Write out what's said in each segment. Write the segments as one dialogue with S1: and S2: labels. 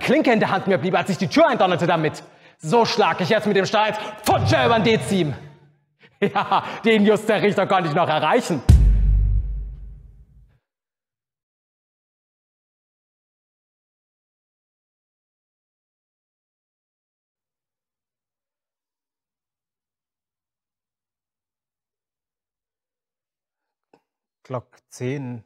S1: Klinke in der Hand mir blieb, als ich die Tür eindonnerte damit. So schlag ich jetzt mit dem Stahl Futscher über den Dezim. Ja, den just der Richter konnte ich noch erreichen. Glock 10.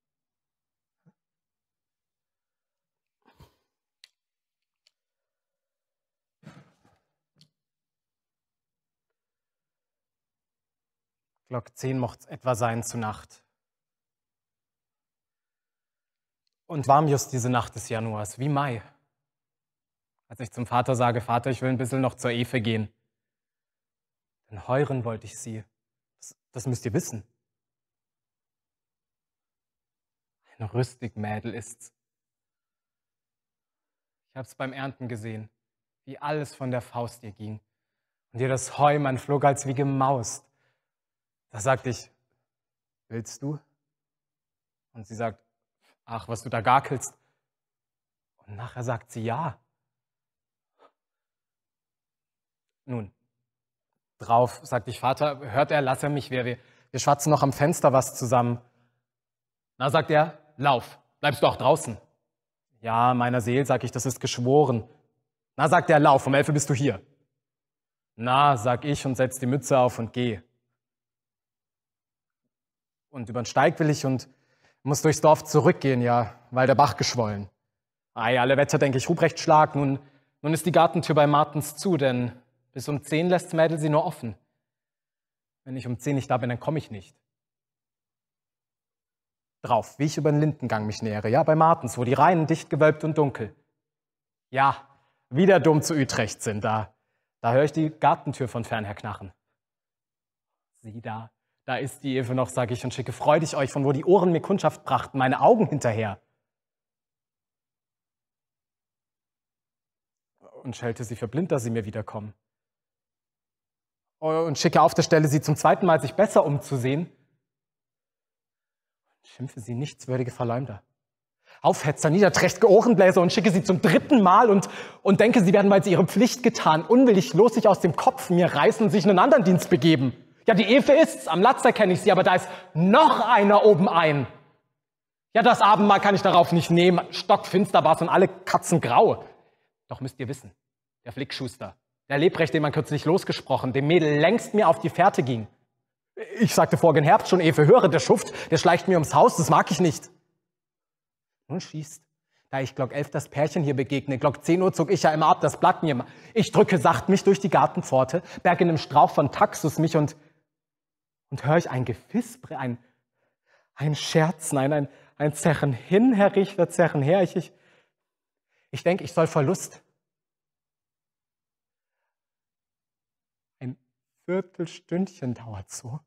S1: Glock 10 mocht's etwa sein zu Nacht. Und warm just diese Nacht des Januars, wie Mai. Als ich zum Vater sage, Vater, ich will ein bisschen noch zur Efe gehen. Denn heuren wollte ich sie. Das müsst ihr wissen. Ein rüstig Mädel ist's. Ich hab's beim Ernten gesehen, wie alles von der Faust ihr ging. Und ihr das Heu, man flog als wie gemaust. Da sagte ich, willst du? Und sie sagt, ach, was du da gakelst. Und nachher sagt sie ja. Nun, drauf sagte ich, Vater, hört er, lass er mich, wir schwatzen noch am Fenster was zusammen. Na, sagt er, lauf, bleibst du auch draußen? Ja, meiner Seel, sag ich, das ist geschworen. Na, sagt er, lauf, um 11 bist du hier. Na, sag ich und setz die Mütze auf und geh. Und über den Steig will ich und muss durchs Dorf zurückgehen, ja, weil der Bach geschwollen. Ei, alle Wetter, denk ich, Ruprecht Schlag, nun ist die Gartentür bei Martens zu, denn bis um 10 lässt's Mädel sie nur offen. Wenn ich um 10 nicht da bin, dann komm ich nicht. Drauf, wie ich über den Lindengang mich nähere, ja, bei Martens, wo die Reihen dicht gewölbt und dunkel. Ja, wie der Dom zu Utrecht sind, da höre ich die Gartentür von fern her knarren. Sieh da ist die Ewe noch, sag ich, und schicke freudig euch, von wo die Ohren mir Kundschaft brachten, meine Augen hinterher. Und schelte sie für blind, dass sie mir wiederkommen. Und schicke auf der Stelle, sie zum zweiten Mal sich besser umzusehen. Und schimpfe sie nichtswürdige Verleumder. Aufhetzer, niederträchtige Ohrenbläser und schicke sie zum 3. Mal und denke, sie werden, weil sie ihre Pflicht getan, unwillig los sich aus dem Kopf mir reißen und sich in einen anderen Dienst begeben. Ja, die Efe ist's, am Latz erkenne ich sie, aber da ist noch einer obenein. Ja, das Abendmahl kann ich darauf nicht nehmen, stockfinster war's und alle Katzen grau. Doch müsst ihr wissen, der Flickschuster, der Lebrecht, den man kürzlich losgesprochen, dem Mädel längst mir auf die Fährte ging. Ich sagte vorigen Herbst schon, Efe, höre, der Schuft, der schleicht mir ums Haus, das mag ich nicht. Nun schießt, da ich Glock 11 das Pärchen hier begegne, Glock 10 Uhr zog ich ja immer ab, das Blatt mir. Ich drücke sacht mich durch die Gartenpforte, berge in einem Strauch von Taxus mich und höre ich ein Gefisper, ein Scherzen, ein Zerren hin, Herr Richter, Zerren her. Ich denke, ich soll vor Lust ein Viertelstündchen dauert so.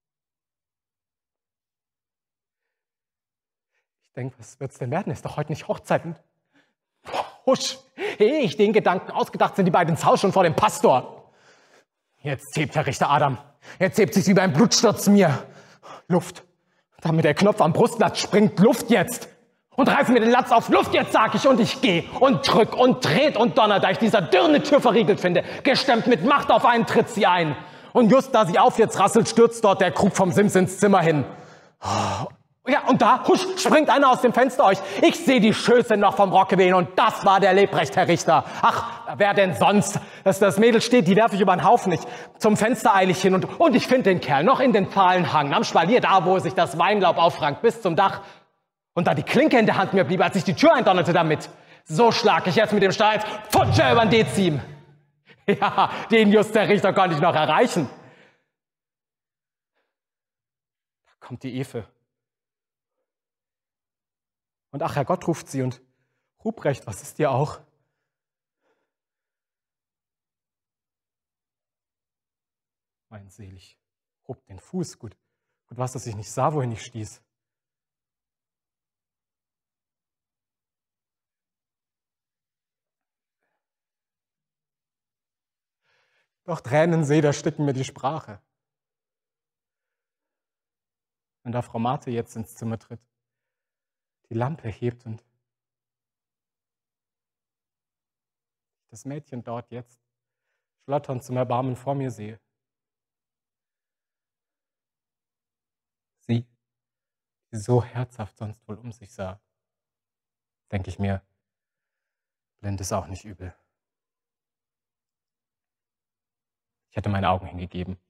S1: Ich denke, was wird's denn werden? Ist doch heute nicht Hochzeit. Und husch, ehe ich den Gedanken ausgedacht, sind die beiden ins Haus schon vor dem Pastor. Jetzt hebt Herr Richter Adam, jetzt hebt sich wie beim Blutsturz mir. Luft, damit der Knopf am Brustlatz springt, Luft jetzt. Und reiß mir den Latz auf, Luft jetzt, sag ich, und ich geh und drück und dreht und donner, da ich dieser Dirne Tür verriegelt finde. Gestemmt mit Macht auf einen tritt sie ein. Und just da sie auf jetzt rasselt, stürzt dort der Krug vom Sims ins Zimmer hin. Ja, und da, husch, springt einer aus dem Fenster euch. Ich seh die Schöße noch vom Rocke wehen und das war der Lebrecht, Herr Richter. Ach, wer denn sonst? Das Mädel steht, die werf ich über den Haufen. Zum Fenster eil ich hin und ich find den Kerl noch in den fahlen Hang, am Spalier, da wo sich das Weinlaub aufrankt, bis zum Dach. Und da die Klinke in der Hand mir blieb, als ich die Tür eindonnerte damit. So schlag ich jetzt mit dem Stahl Futscher über den Dezim. Ja, den just der Richter konnte ich noch erreichen. Da kommt die Efe. Und ach, Herrgott, ruft sie, und Ruprecht, was ist dir auch? Mein Selig, hob den Fuß, gut was, dass ich nicht sah, wohin ich stieß. Doch Tränensee, da sticken mir die Sprache. Und da Frau Mate jetzt ins Zimmer tritt, die Lampe hebt und das Mädchen dort jetzt schlotternd zum Erbarmen vor mir sehe. Sie, die so herzhaft sonst wohl um sich sah, denke ich mir, blind ist auch nicht übel. Ich hätte meine Augen hingegeben,